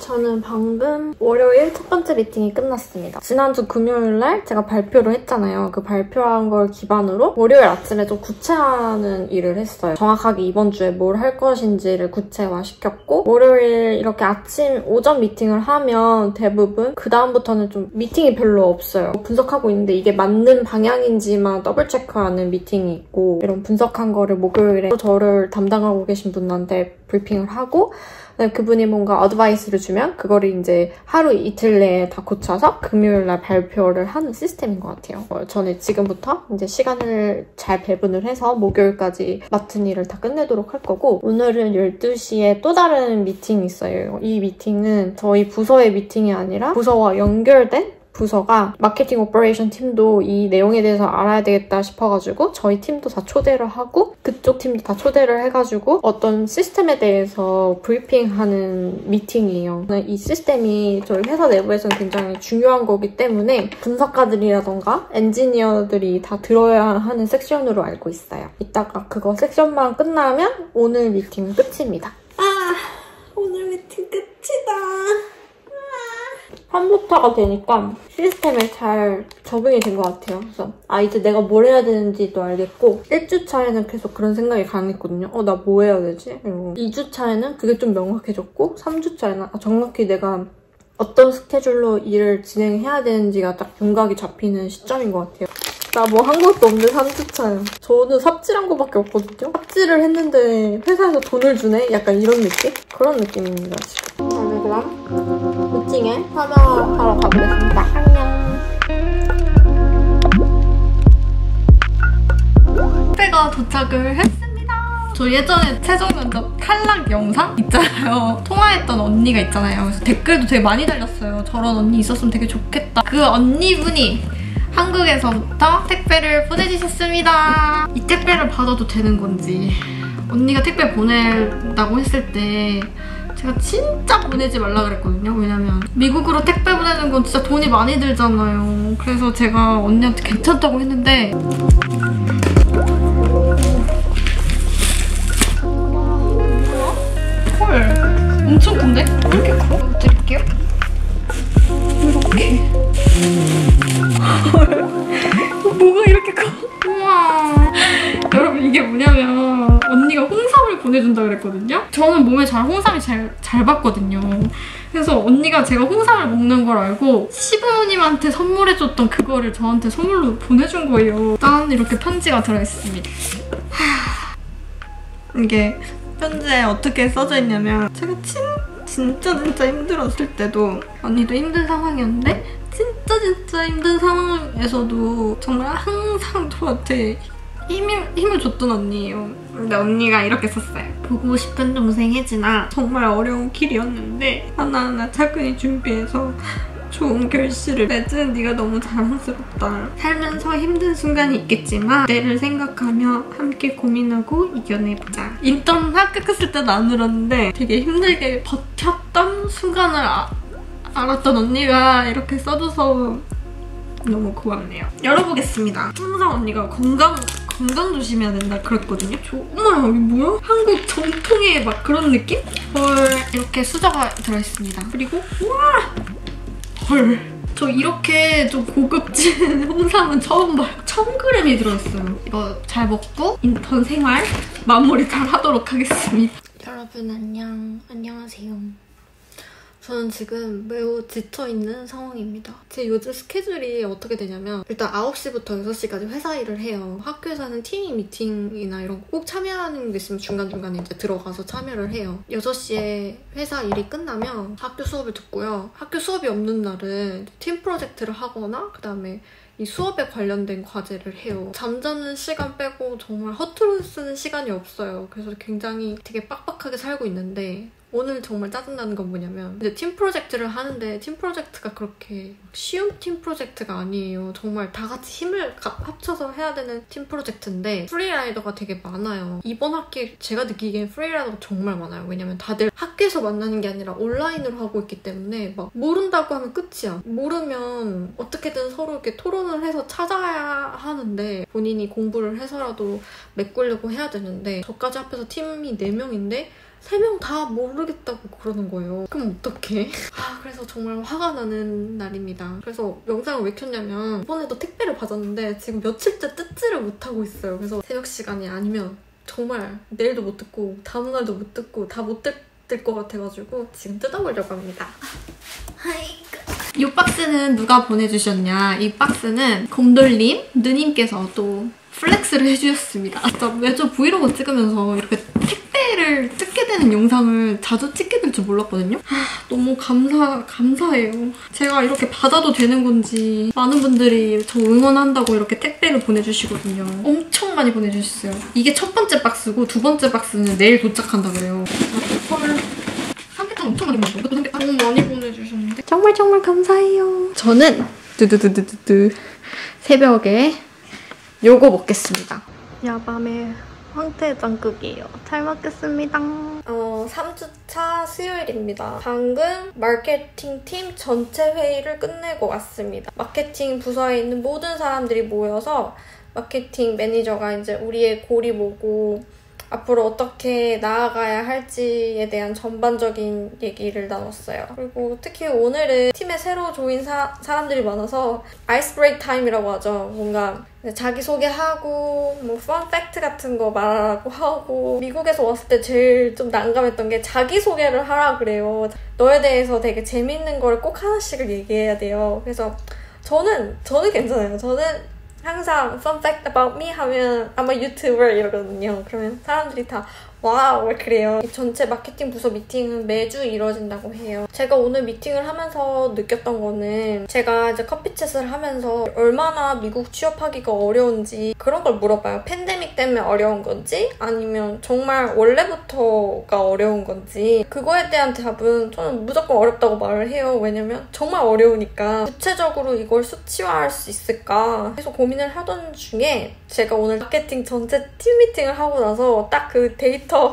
저는 방금 월요일 첫 번째 미팅이 끝났습니다. 지난주 금요일날 제가 발표를 했잖아요. 그 발표한 걸 기반으로 월요일 아침에 좀 구체화하는 일을 했어요. 정확하게 이번 주에 뭘 할 것인지를 구체화시켰고 월요일 이렇게 아침 오전 미팅을 하면 대부분 그 다음부터는 좀 미팅이 별로 없어요. 분석하고 있는데 이게 맞는 방향인지만 더블 체크하는 미팅이 있고 이런 분석한 거를 목요일에 저를 담당하고 계신 분한테 브리핑을 하고 그분이 뭔가 어드바이스를 주면 그거를 이제 하루 이틀 내에 다 고쳐서 금요일날 발표를 하는 시스템인 것 같아요. 저는 지금부터 이제 시간을 잘 배분을 해서 목요일까지 맡은 일을 다 끝내도록 할 거고 오늘은 12시에 또 다른 미팅이 있어요. 이 미팅은 저희 부서의 미팅이 아니라 부서와 연결된 부서가 마케팅 오퍼레이션 팀도 이 내용에 대해서 알아야 되겠다 싶어가지고 저희 팀도 다 초대를 하고 그쪽 팀도 다 초대를 해가지고 어떤 시스템에 대해서 브리핑하는 미팅이에요. 이 시스템이 저희 회사 내부에서는 굉장히 중요한 거기 때문에 분석가들이라던가 엔지니어들이 다 들어야 하는 섹션으로 알고 있어요. 이따가 그거 섹션만 끝나면 오늘 미팅은 끝입니다. 오늘 미팅 끝이다. 3부터가 되니까 시스템에 잘 적응이 된 것 같아요. 그래서 이제 내가 뭘 해야 되는지도 알겠고 1주 차에는 계속 그런 생각이 강했거든요. 나 뭐 해야 되지? 이러고 2주 차에는 그게 좀 명확해졌고 3주 차에는 정확히 내가 어떤 스케줄로 일을 진행해야 되는지가 딱 윤곽이 잡히는 시점인 것 같아요. 나 뭐 한 것도 없는데 3주 차예요. 저는 삽질한 거밖에 없거든요. 삽질을 했는데 회사에서 돈을 주네? 약간 이런 느낌? 그런 느낌입니다, 지금. 저는 그럼 미팅에 참여하러 가보겠습니다. 안녕. 택배가 도착을 했습니다. 저 예전에 최종 면접 탈락 영상 있잖아요. 통화했던 언니가 있잖아요. 그래서 댓글도 되게 많이 달렸어요. 저런 언니 있었으면 되게 좋겠다. 그 언니분이 한국에서부터 택배를 보내주셨습니다. 이 택배를 받아도 되는 건지 언니가 택배 보낸다고 했을 때 제가 진짜 보내지 말라 그랬거든요. 왜냐면 미국으로 택배 보내는 건 진짜 돈이 많이 들잖아요. 그래서 제가 언니한테 괜찮다고 했는데 헐, 엄청 큰데? 왜 이렇게 커? 드릴게요. 이렇게. 헐, 뭐가 이렇게 커? 우와. 여러분 이게 뭐냐면 언니가 홍삼을 보내준다 그랬거든요. 저는 몸에 잘 홍삼이 잘 받거든요. 그래서 언니가 제가 홍삼을 먹는 걸 알고 시부모님한테 선물해줬던 그거를 저한테 선물로 보내준 거예요. 짠, 이렇게 편지가 들어있습니다. 이게 편지에 어떻게 써져 있냐면 제가 진짜 힘들었을 때도 언니도 힘든 상황이었는데 진짜 힘든 상황에서도 정말 항상 저한테 힘을 줬던 언니예요. 근데 언니가 이렇게 썼어요. 보고 싶은 동생 혜진아, 정말 어려운 길이었는데 하나하나 차근히 준비해서 좋은 결실을 맺은 네가 너무 자랑스럽다. 살면서 힘든 순간이 있겠지만 내를 생각하며 함께 고민하고 이겨내보자. 인턴 합격했을 때도 안 울었는데 되게 힘들게 버텼던 순간을 알았던 언니가 이렇게 써줘서 너무 고맙네요. 열어보겠습니다. 항상 언니가 건강 조심해야 된다 그랬거든요. 어머나, 이게 뭐야? 한국 전통의 막 그런 느낌? 헐, 이렇게 수저가 들어있습니다. 그리고 우와! 헐, 저 이렇게 좀 고급진 홍삼은 처음 봐요. 1000g이 들어있어요. 이거 잘 먹고 인턴 생활 마무리 잘 하도록 하겠습니다. 여러분 안녕하세요. 저는 지금 매우 지쳐있는 상황입니다. 제 요즘 스케줄이 어떻게 되냐면 일단 9시부터 6시까지 회사 일을 해요. 학교에서는 팀 미팅이나 이런 거 꼭 참여하는 게 있으면 중간중간에 이제 들어가서 참여를 해요. 6시에 회사 일이 끝나면 학교 수업을 듣고요. 학교 수업이 없는 날은 팀 프로젝트를 하거나 그다음에 이 수업에 관련된 과제를 해요. 잠자는 시간 빼고 정말 허투루 쓰는 시간이 없어요. 그래서 굉장히 되게 빡빡하게 살고 있는데 오늘 정말 짜증나는 건 뭐냐면 이제 팀 프로젝트를 하는데 팀 프로젝트가 그렇게 쉬운 팀 프로젝트가 아니에요. 정말 다 같이 힘을 합쳐서 해야 되는 팀 프로젝트인데 프리라이더가 되게 많아요. 이번 학기에 제가 느끼기엔 프리라이더가 정말 많아요. 왜냐면 다들 학교에서 만나는 게 아니라 온라인으로 하고 있기 때문에 막 모른다고 하면 끝이야. 모르면 어떻게든 서로 이렇게 토론을 해서 찾아야 하는데 본인이 공부를 해서라도 메꾸려고 해야 되는데 저까지 합해서 팀이 4명인데 3명 다 모르겠다고 그러는 거예요. 그럼 어떡해? 그래서 정말 화가 나는 날입니다. 그래서 영상을 왜 켰냐면 이번에도 택배를 받았는데 지금 며칠째 뜯지를 못하고 있어요. 그래서 새벽 시간이 아니면 정말 내일도 못 뜯고 다음날도 못 뜯고 다 못 뜯을 것 같아가지고 지금 뜯어보려고 합니다. 이 박스는 누가 보내주셨냐? 이 박스는 곰돌님 누님께서 또 플렉스를 해주셨습니다. 진짜 매주 브이로그 찍으면서 이렇게 택배를 찍게 되는 영상을 자주 찍게 될 줄 몰랐거든요. 너무 감사해요. 제가 이렇게 받아도 되는 건지 많은 분들이 저 응원한다고 이렇게 택배를 보내주시거든요. 엄청 많이 보내주셨어요. 이게 첫 번째 박스고 두 번째 박스는 내일 도착한다 그래요. 헐. 삼계탕 엄청 많이 보내주셨어요. 이것도 삼계탕 너무 많이 보내주셨는데 정말 감사해요. 저는 새벽에 요거 먹겠습니다. 야밤에 황태장국이에요. 잘 먹겠습니다. 3주차 수요일입니다. 방금 마케팅팀 전체 회의를 끝내고 왔습니다. 마케팅 부서에 있는 모든 사람들이 모여서 마케팅 매니저가 이제 우리의 골이 뭐고 앞으로 어떻게 나아가야 할지에 대한 전반적인 얘기를 나눴어요. 그리고 특히 오늘은 팀에 새로 조인 사람들이 많아서 아이스 브레이크 타임이라고 하죠. 뭔가 자기소개하고 뭐 펀팩트 같은 거 말하고 하고 미국에서 왔을 때 제일 좀 난감했던 게 자기소개를 하라 그래요. 너에 대해서 되게 재밌는 걸 꼭 하나씩을 얘기해야 돼요. 그래서 저는 괜찮아요. 저는 항상 fun fact about me 하면 I'm a YouTuber 이러거든요. 그러면 사람들이 다 와우 그래요. 이 전체 마케팅 부서 미팅은 매주 이루어진다고 해요. 제가 오늘 미팅을 하면서 느꼈던 거는 제가 이제 커피챗을 하면서 얼마나 미국 취업하기가 어려운지 그런 걸 물어봐요. 팬데믹 때문에 어려운 건지 아니면 정말 원래부터가 어려운 건지 그거에 대한 답은 저는 무조건 어렵다고 말을 해요. 왜냐면 정말 어려우니까 구체적으로 이걸 수치화할 수 있을까 계속 고민을 하던 중에 제가 오늘 마케팅 전체 팀 미팅을 하고 나서 딱 그 데이터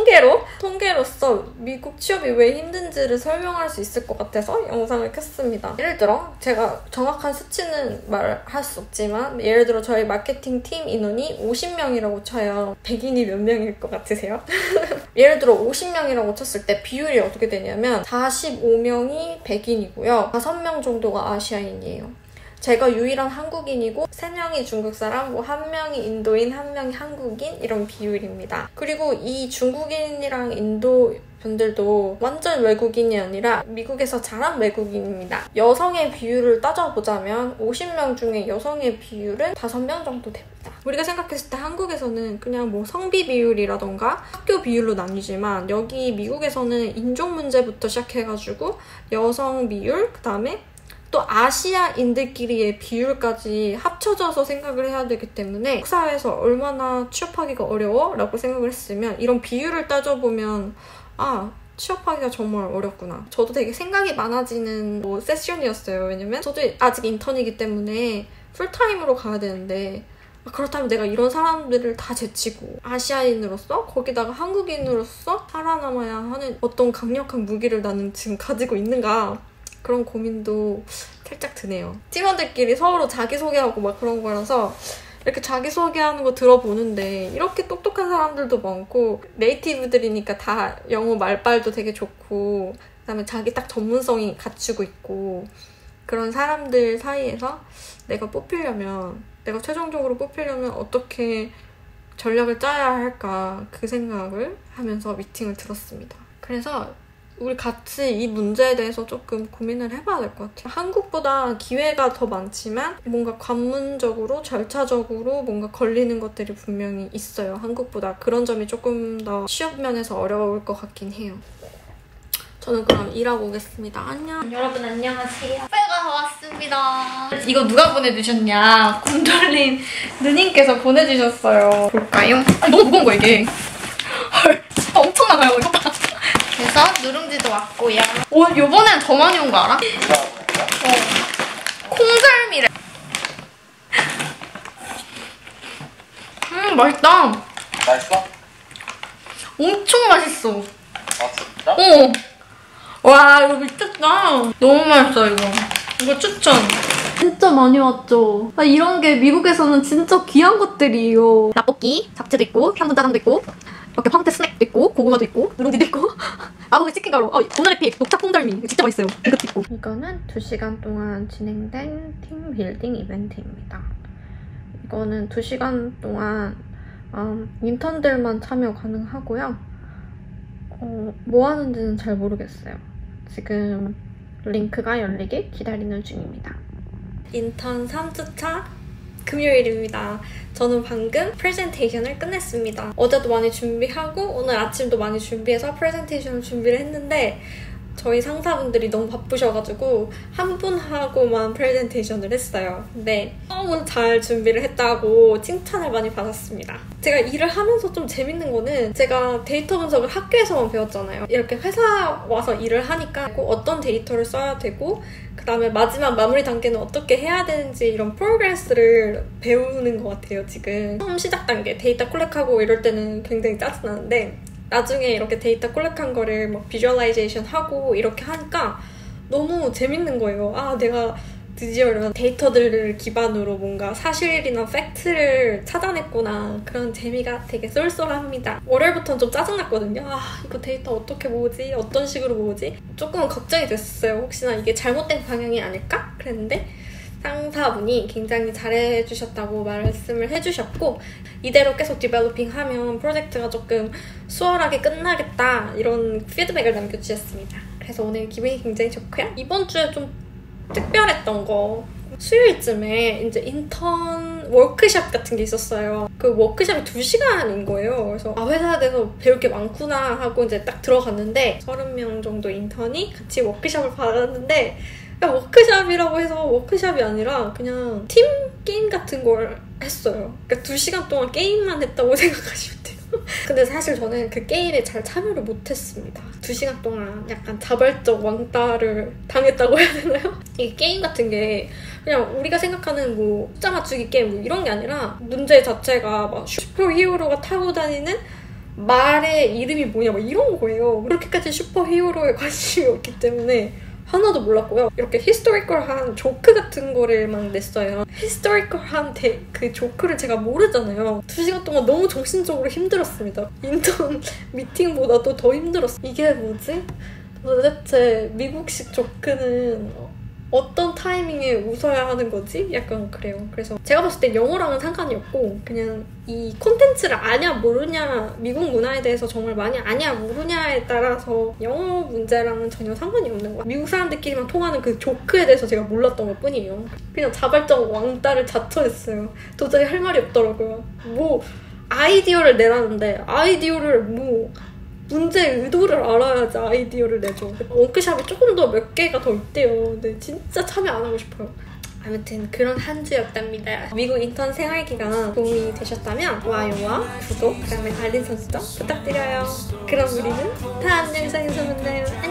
통계로서 미국 취업이 왜 힘든지를 설명할 수 있을 것 같아서 영상을 켰습니다. 예를 들어 제가 정확한 수치는 말할 수 없지만 예를 들어 저희 마케팅 팀 인원이 50명이라고 쳐요. 백인이 몇 명일 것 같으세요? 예를 들어 50명이라고 쳤을 때 비율이 어떻게 되냐면 45명이 백인이고요. 5명 정도가 아시아인이에요. 제가 유일한 한국인이고 3명이 중국 사람, 뭐 1명이 인도인, 1명이 한국인 이런 비율입니다. 그리고 이 중국인이랑 인도 분들도 완전 외국인이 아니라 미국에서 자란 외국인입니다. 여성의 비율을 따져보자면 50명 중에 여성의 비율은 5명 정도 됩니다. 우리가 생각했을 때 한국에서는 그냥 뭐 성비 비율이라던가 학교 비율로 나뉘지만 여기 미국에서는 인종 문제부터 시작해가지고 여성 비율, 그 다음에 또 아시아인들끼리의 비율까지 합쳐져서 생각을 해야 되기 때문에 한국 사회에서 얼마나 취업하기가 어려워? 라고 생각을 했으면 이런 비율을 따져보면 취업하기가 정말 어렵구나. 저도 되게 생각이 많아지는 세션이었어요. 왜냐면 저도 아직 인턴이기 때문에 풀타임으로 가야 되는데 그렇다면 내가 이런 사람들을 다 제치고 아시아인으로서 거기다가 한국인으로서 살아남아야 하는 어떤 강력한 무기를 나는 지금 가지고 있는가 그런 고민도 살짝 드네요. 팀원들끼리 서로 자기소개하고 막 그런 거라서 이렇게 자기소개하는 거 들어보는데 이렇게 똑똑한 사람들도 많고 네이티브들이니까 다 영어 말빨도 되게 좋고 그다음에 자기 딱 전문성이 갖추고 있고 그런 사람들 사이에서 내가 최종적으로 뽑히려면 어떻게 전략을 짜야 할까 그 생각을 하면서 미팅을 들었습니다. 그래서 우리 같이 이 문제에 대해서 조금 고민을 해봐야 될 것 같아요. 한국보다 기회가 더 많지만 뭔가 관문적으로 절차적으로 뭔가 걸리는 것들이 분명히 있어요. 한국보다 그런 점이 조금 더 취업 면에서 어려울 것 같긴 해요. 저는 그럼 일하고 오겠습니다. 안녕. 여러분 안녕하세요. 택배가 왔습니다. 이거 누가 보내주셨냐? 곰돌림 누님께서 보내주셨어요. 볼까요? 너무 무거운 거 이게. 헐 엄청 나가요 이거 봐. 그래서 누룽지도 왔고요. 요번엔 더 많이 온 거 알아? 콩절미래. 맛있다. 맛있어? 엄청 맛있어. 진짜? 와 이거 미쳤다. 너무 맛있어 이거 추천. 진짜 많이 왔죠. 이런 게 미국에서는 진짜 귀한 것들이에요. 라볶이, 잡채도 있고 현분짜장도 있고 이렇게 황태 스낵도 있고 고구마도 있고 누룽지도 있고 아구개 치킨가루 오늘의 픽 녹차 콩덜미 진짜 맛있어요. 이것도 있고. 이거는 2시간 동안 진행된 팀 빌딩 이벤트입니다. 이거는 2시간 동안 인턴들만 참여 가능하고요. 뭐 하는지는 잘 모르겠어요. 지금 링크가 열리길 기다리는 중입니다. 인턴 3주차 금요일입니다. 저는 방금 프레젠테이션을 끝냈습니다. 어제도 많이 준비하고 오늘 아침도 많이 준비해서 프레젠테이션을 준비를 했는데 저희 상사분들이 너무 바쁘셔가지고 한 분하고만 프레젠테이션을 했어요. 근데 너무 잘 준비를 했다고 칭찬을 많이 받았습니다. 제가 일을 하면서 좀 재밌는 거는 제가 데이터 분석을 학교에서만 배웠잖아요. 이렇게 회사 와서 일을 하니까 어떤 데이터를 써야 되고 그 다음에 마지막 마무리 단계는 어떻게 해야 되는지 이런 프로그레스를 배우는 것 같아요, 지금. 처음 시작 단계 데이터 콜렉하고 이럴 때는 굉장히 짜증나는데 나중에 이렇게 데이터 콜렉한 거를 막 비주얼라이제이션 하고 이렇게 하니까 너무 재밌는 거예요. 아, 내가 드디어 이런 데이터들을 기반으로 뭔가 사실이나 팩트를 찾아냈구나. 그런 재미가 되게 쏠쏠합니다. 월요일부터는 좀 짜증났거든요. 아, 이거 데이터 어떻게 모으지? 어떤 식으로 모으지? 조금은 걱정이 됐어요. 혹시나 이게 잘못된 방향이 아닐까? 그랬는데 상사분이 굉장히 잘해주셨다고 말씀을 해주셨고 이대로 계속 디벨로핑하면 프로젝트가 조금 수월하게 끝나겠다 이런 피드백을 남겨주셨습니다. 그래서 오늘 기분이 굉장히 좋고요. 이번 주에 좀 특별했던 거 수요일쯤에 이제 인턴 워크숍 같은 게 있었어요. 그 워크숍이 2시간인 거예요. 그래서 회사에서 배울 게 많구나 하고 이제 딱 들어갔는데 30명 정도 인턴이 같이 워크숍을 받았는데 워크숍이라고 해서 워크숍이 아니라 그냥 팀 게임 같은 걸 했어요. 그러니까 2시간 동안 게임만 했다고 생각하시면 돼요. 근데 사실 저는 그 게임에 잘 참여를 못했습니다. 2시간 동안 약간 자발적 왕따를 당했다고 해야 되나요? 이게 게임 같은 게 그냥 우리가 생각하는 뭐 숫자 맞추기 게임 뭐 이런 게 아니라 문제 자체가 막 슈퍼히어로가 타고 다니는 말의 이름이 뭐냐 막 이런 거예요. 그렇게까지 슈퍼히어로에 관심이 없기 때문에 하나도 몰랐고요. 이렇게 히스토리컬한 조크 같은 거를 막 냈어요. 히스토리컬한 그 조크를 제가 모르잖아요. 2시간 동안 너무 정신적으로 힘들었습니다. 인턴 미팅보다도 더 힘들었어요. 이게 뭐지? 도대체 미국식 조크는 어떤 타이밍에 웃어야 하는 거지? 약간 그래요. 그래서 제가 봤을 때 영어랑은 상관이 없고 그냥 이 콘텐츠를 아냐 모르냐 미국 문화에 대해서 정말 많이 아냐 모르냐에 따라서 영어 문제랑은 전혀 상관이 없는 거예요. 미국 사람들끼리만 통하는 그 조크에 대해서 제가 몰랐던 것 뿐이에요. 그냥 자발적 왕따를 자처했어요. 도저히 할 말이 없더라고요. 뭐 아이디어를 내라는데 아이디어를 뭐 문제 의도를 알아야지 아이디어를 내죠. 워크숍이 조금 더 몇 개가 더 있대요. 근데 진짜 참여 안 하고 싶어요. 아무튼 그런 한 주였답니다. 미국 인턴 생활 기간 도움이 되셨다면 좋아요와 구독, 그다음에 알림 설정 부탁드려요. 그럼 우리는 다음 영상에서 만나요. 안녕!